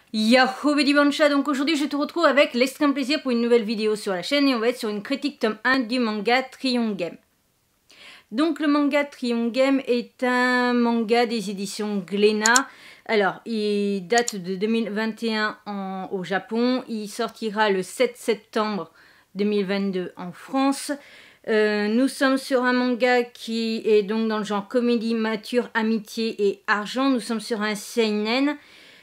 Yahoo Betty Bancha, donc aujourd'hui je te retrouve avec l'extrême plaisir pour une nouvelle vidéo sur la chaîne et on va être sur une critique tome 1 du manga Triongame. Donc le manga Triongame est un manga des éditions Glénat. Alors il date de 2021 au Japon, il sortira le 7 septembre 2022 en France. Nous sommes sur un manga qui est donc dans le genre comédie mature, amitié et argent. Nous sommes sur un seinen.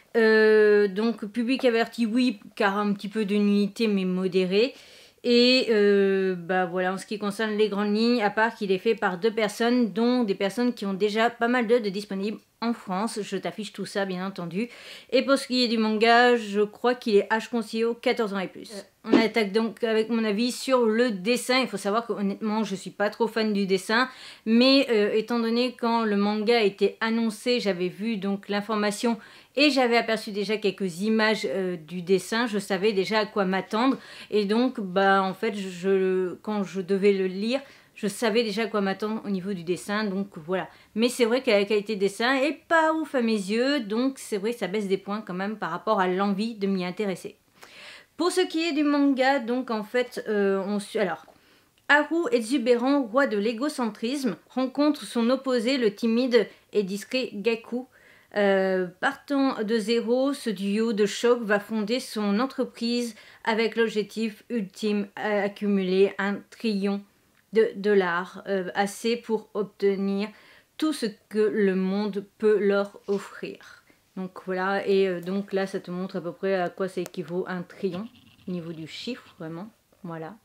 Donc public averti oui, car un petit peu de nullité mais modéré. Et bah voilà, en ce qui concerne les grandes lignes, à part qu'il est fait par deux personnes, dont des personnes qui ont déjà pas mal d'œuvres disponibles en France. Je t'affiche tout ça bien entendu. Et pour ce qui est du manga, je crois qu'il est âge conseillé aux 14 ans et plus. On attaque donc avec mon avis sur le dessin. Il faut savoir que honnêtement je suis pas trop fan du dessin, mais étant donné quand le manga a été annoncé, j'avais vu donc l'information et j'avais aperçu déjà quelques images du dessin, je savais déjà à quoi m'attendre. Et donc bah en fait quand je devais le lire, je savais déjà à quoi m'attendre au niveau du dessin, donc voilà. Mais c'est vrai que la qualité de dessin est pas ouf à mes yeux, donc c'est vrai que ça baisse des points quand même par rapport à l'envie de m'y intéresser. Pour ce qui est du manga, donc en fait, alors, Haru, exubérant, roi de l'égocentrisme, rencontre son opposé, le timide et discret Gaku. Partant de zéro, ce duo de choc va fonder son entreprise avec l'objectif ultime accumuler un trillion de dollars, assez pour obtenir tout ce que le monde peut leur offrir. Donc voilà, et donc là ça te montre à peu près à quoi ça équivaut un trillion au niveau du chiffre, vraiment, voilà.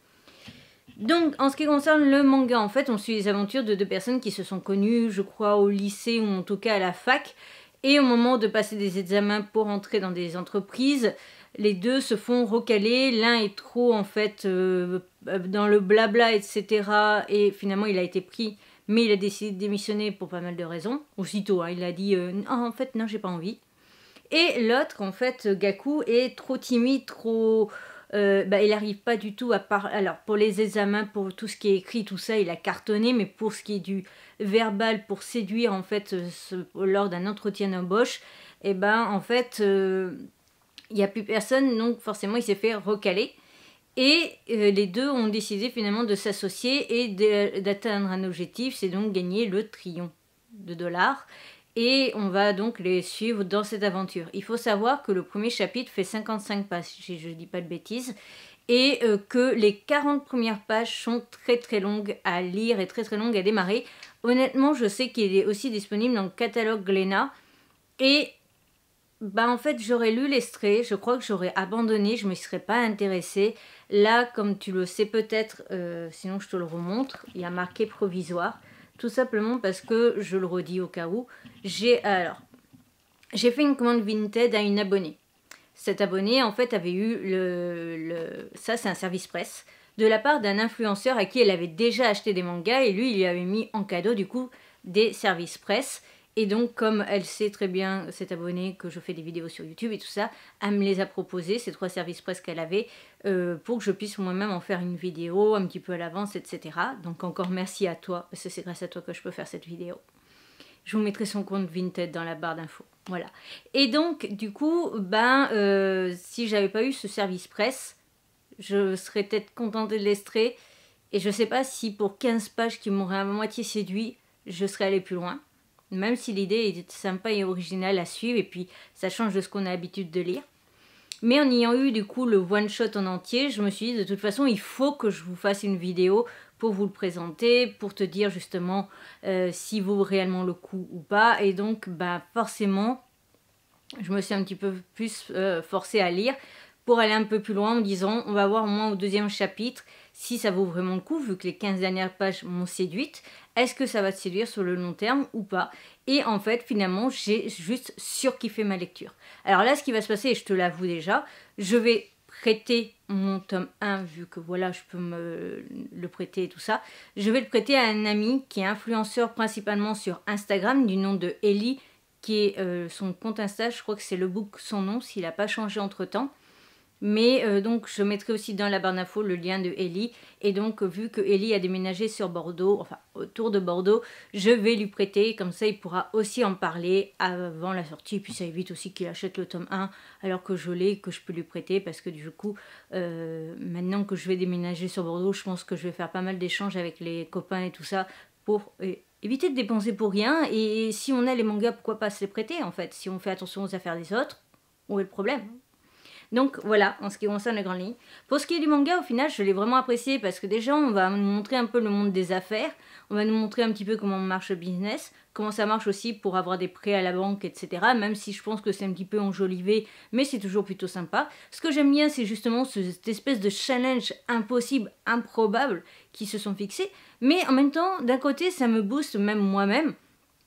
Donc en ce qui concerne le manga, en fait on suit les aventures de deux personnes qui se sont connues, je crois au lycée ou en tout cas à la fac, et au moment de passer des examens pour entrer dans des entreprises, les deux se font recaler, l'un est trop en fait dans le blabla etc. et finalement il a été pris, mais il a décidé de démissionner pour pas mal de raisons, aussitôt hein, il a dit en fait non j'ai pas envie. Et l'autre en fait Gaku est trop timide, trop... il n'arrive pas du tout à parler. Alors pour les examens, pour tout ce qui est écrit, tout ça, il a cartonné, mais pour ce qui est du verbal, pour séduire en fait lors d'un entretien d'embauche, et ben en fait il n'y a plus personne, donc forcément il s'est fait recaler. Et les deux ont décidé finalement de s'associer et d'atteindre un objectif, c'est donc gagner le trillion de dollars. Et on va donc les suivre dans cette aventure. Il faut savoir que le premier chapitre fait 55 pages, si je ne dis pas de bêtises, et que les 40 premières pages sont très très longues à lire et très très longues à démarrer. Honnêtement, je sais qu'il est aussi disponible dans le catalogue Glénat, et bah en fait j'aurais lu l'extrait, je crois que j'aurais abandonné, je ne me serais pas intéressée. Là, comme tu le sais peut-être, sinon je te le remontre, il y a marqué provisoire. Tout simplement parce que, je le redis au cas où, j'ai fait une commande Vinted à une abonnée. Cette abonnée, en fait, avait eu ça c'est un service presse, de la part d'un influenceur à qui elle avait déjà acheté des mangas et lui, il lui avait mis en cadeau, du coup, des services presse. Et donc, comme elle sait très bien, cette abonnée, que je fais des vidéos sur YouTube et tout ça, elle me les a proposés, ces 3 services presse qu'elle avait, pour que je puisse moi-même en faire une vidéo un petit peu à l'avance, etc. Donc encore merci à toi, parce que c'est grâce à toi que je peux faire cette vidéo. Je vous mettrai son compte Vinted dans la barre d'infos. Voilà. Et donc, du coup, si j'avais pas eu ce service presse, je serais peut-être contentée de l'extrait. Et je sais pas si pour 15 pages qui m'auraient à moitié séduit, je serais allée plus loin. Même si l'idée est sympa et originale à suivre, et puis ça change de ce qu'on a l'habitude de lire. Mais en ayant eu du coup le one shot en entier, je me suis dit de toute façon il faut que je vous fasse une vidéo pour vous le présenter, pour te dire justement s'il vaut réellement le coup ou pas. Et donc forcément, je me suis un petit peu plus forcée à lire pour aller un peu plus loin en me disant on va voir au moins au deuxième chapitre si ça vaut vraiment le coup, vu que les 15 dernières pages m'ont séduite. Est-ce que ça va te séduire sur le long terme ou pas? Et en fait, finalement, j'ai juste surkiffé ma lecture. Alors là, ce qui va se passer, et je te l'avoue déjà, je vais prêter mon tome 1, vu que voilà, je peux me le prêter et tout ça. Je vais le prêter à un ami qui est influenceur principalement sur Instagram, du nom de Ellie, qui est son compte Insta, je crois que c'est le book son nom, s'il n'a pas changé entre temps. Mais donc je mettrai aussi dans la barre d'infos le lien de Ellie. Et donc vu que Ellie a déménagé sur Bordeaux, enfin autour de Bordeaux, je vais lui prêter. Comme ça il pourra aussi en parler avant la sortie. Et puis ça évite aussi qu'il achète le tome 1 alors que je l'ai, que je peux lui prêter. Parce que du coup, maintenant que je vais déménager sur Bordeaux, je pense que je vais faire pas mal d'échanges avec les copains et tout ça pour éviter de dépenser pour rien. Et si on a les mangas, pourquoi pas se les prêter en fait? Si on fait attention aux affaires des autres, où est le problème? Donc voilà, en ce qui concerne les grandes lignes. Pour ce qui est du manga, au final, je l'ai vraiment apprécié parce que déjà, on va nous montrer un peu le monde des affaires. On va nous montrer un petit peu comment marche le business, comment ça marche aussi pour avoir des prêts à la banque, etc. Même si je pense que c'est un petit peu enjolivé, mais c'est toujours plutôt sympa. Ce que j'aime bien, c'est justement cette espèce de challenge impossible, improbable qui se sont fixés. Mais en même temps, d'un côté, ça me booste même moi-même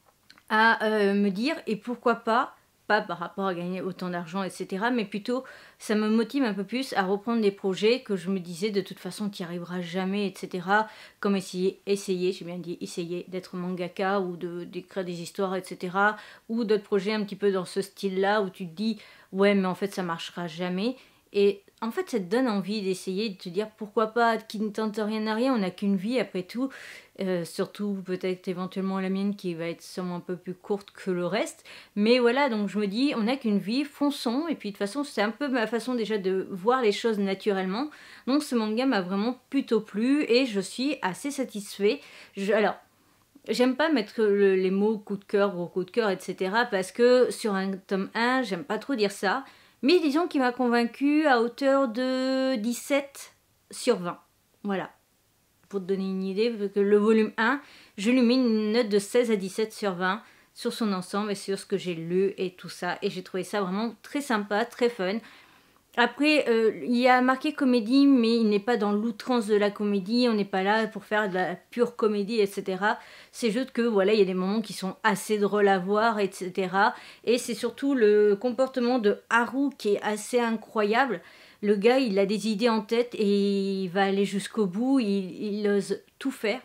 à me dire, et pourquoi pas par rapport à gagner autant d'argent, etc. Mais plutôt, ça me motive un peu plus à reprendre des projets que je me disais de toute façon tu n'y arriveras jamais, etc. Comme essayer, j'ai bien dit essayer d'être mangaka ou d'écrire des histoires, etc. Ou d'autres projets un petit peu dans ce style-là où tu te dis ouais mais en fait ça marchera jamais. Et en fait ça te donne envie d'essayer, de te dire pourquoi pas, qui ne tente rien à rien, on n'a qu'une vie après tout. Surtout peut-être éventuellement la mienne qui va être sûrement un peu plus courte que le reste, mais voilà, donc je me dis on n'a qu'une vie, fonçons. Et puis de toute façon c'est un peu ma façon déjà de voir les choses naturellement, donc ce manga m'a vraiment plutôt plu et je suis assez satisfait. Alors j'aime pas mettre les mots coup de cœur, gros coup de cœur, etc. parce que sur un tome 1 j'aime pas trop dire ça, mais disons qu'il m'a convaincu à hauteur de 17 sur 20, voilà. Pour te donner une idée, que le volume 1, je lui mets une note de 16 à 17 sur 20 sur son ensemble et sur ce que j'ai lu et tout ça. Et j'ai trouvé ça vraiment très sympa, très fun. Après, il y a marqué comédie, mais il n'est pas dans l'outrance de la comédie. On n'est pas là pour faire de la pure comédie, etc. C'est juste que, voilà, il y a des moments qui sont assez drôles à voir, etc. Et c'est surtout le comportement de Haru qui est assez incroyable. Le gars, il a des idées en tête et il va aller jusqu'au bout, il ose tout faire.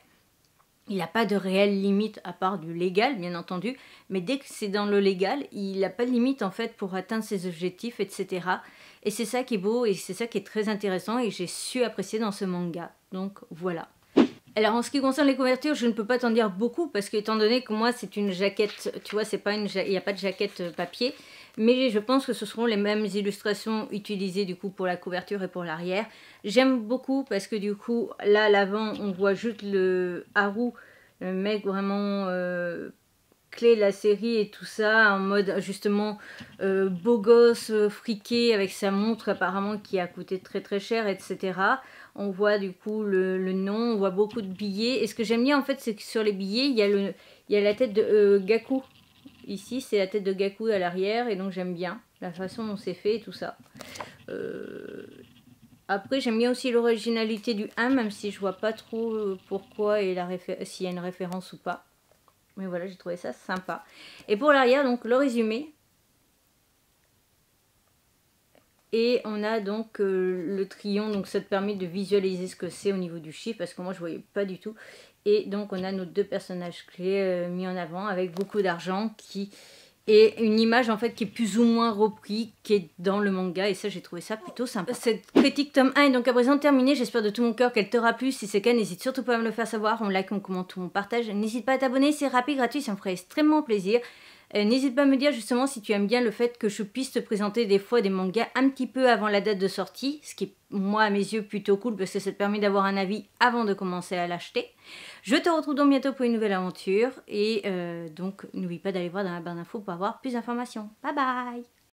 Il n'a pas de réelle limite à part du légal, bien entendu, mais dès que c'est dans le légal, il n'a pas de limite en fait pour atteindre ses objectifs, etc. Et c'est ça qui est beau et c'est ça qui est très intéressant et j'ai su apprécier dans ce manga. Donc voilà. Alors en ce qui concerne les couvertures, je ne peux pas t'en dire beaucoup parce que étant donné que moi c'est une jaquette, tu vois, c'est pas il n'y a pas de jaquette papier, mais je pense que ce seront les mêmes illustrations utilisées du coup pour la couverture et pour l'arrière. J'aime beaucoup parce que du coup là à l'avant on voit juste le Haru, le mec vraiment clé de la série et tout ça, en mode justement beau gosse, friqué avec sa montre apparemment qui a coûté très très cher, etc. On voit du coup le nom, on voit beaucoup de billets. Et ce que j'aime bien en fait, c'est que sur les billets, il y a la tête de Gaku. Ici, c'est la tête de Gaku à l'arrière. Et donc j'aime bien la façon dont c'est fait et tout ça. Après, j'aime bien aussi l'originalité du 1, même si je vois pas trop pourquoi et s'il y a une référence ou pas. Mais voilà, j'ai trouvé ça sympa. Et pour l'arrière, donc le résumé. Et on a donc le triomphe, donc ça te permet de visualiser ce que c'est au niveau du chiffre, parce que moi je voyais pas du tout. Et donc on a nos deux personnages clés mis en avant avec beaucoup d'argent qui est une image en fait qui est plus ou moins reprise, qui est dans le manga, et ça j'ai trouvé ça plutôt sympa. Cette critique tome 1 est donc à présent terminée, j'espère de tout mon cœur qu'elle t'aura plu. Si c'est le cas, n'hésite surtout pas à me le faire savoir, on like, on commente ou on partage. N'hésite pas à t'abonner, c'est rapide, gratuit, ça me ferait extrêmement plaisir. N'hésite pas à me dire justement si tu aimes bien le fait que je puisse te présenter des fois des mangas un petit peu avant la date de sortie, ce qui est moi à mes yeux plutôt cool parce que ça te permet d'avoir un avis avant de commencer à l'acheter. Je te retrouve donc bientôt pour une nouvelle aventure et donc n'oublie pas d'aller voir dans la barre d'infos pour avoir plus d'informations. Bye bye!